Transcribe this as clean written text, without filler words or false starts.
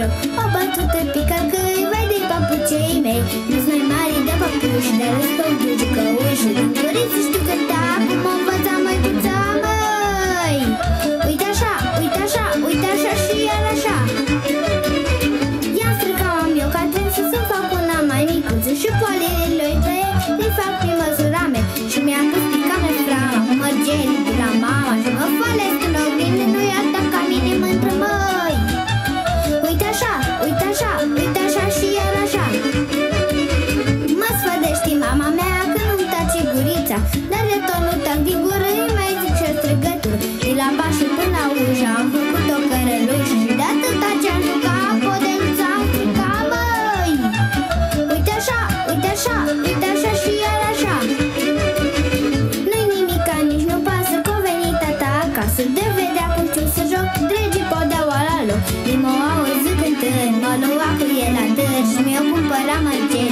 joc. O bătută picalcăi, vai de papucei mei, nu-s mai mari de papuși, dar îți fac de jucăuși. Din doriți să știu cânta, cum o învăța măicuța, măi. Uite așa, uite așa, uite așa și iar așa. I-am stricat eu ca tren să-mi fac una mai micuță și poalele lui tăie le fac prin măsura mea. Și mi-am pus picame frama, cu mărgeli de la mama și mă falesc în oglindă, nu-i asta ca mine mântră, măi. Uite așa, uite așa, uite așa și iar așa. Mă sfădește mama mea că nu-mi tace gurița, dar de tot nu tac din gură, îi mai zic și-o strigătură. De la bașul până la ușă am făcut o cărălușă și de atâta ce-am jucat, podeluța am stricat, măi. Uite așa, uite așa, uite așa și iar așa. Nu-i nimica, nici nu pasă, că-o venit tata acasă, de vedea cum știu să joc, dregi podeaua la loc. Din m-o auzit cântând, mă lua cu el la tăr și mi-o cumpăra mărgeli.